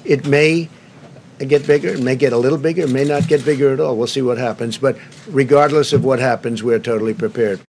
It may get bigger, it may get a little bigger, it may not get bigger at all. We'll see what happens. But regardless of what happens, we're totally prepared.